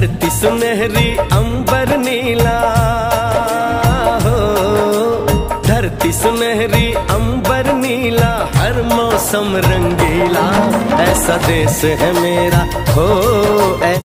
धरती सुनहरी अंबर नीला हो, धरती सुनहरी अंबर नीला, हर मौसम रंगीला, ऐसा देश है मेरा हो।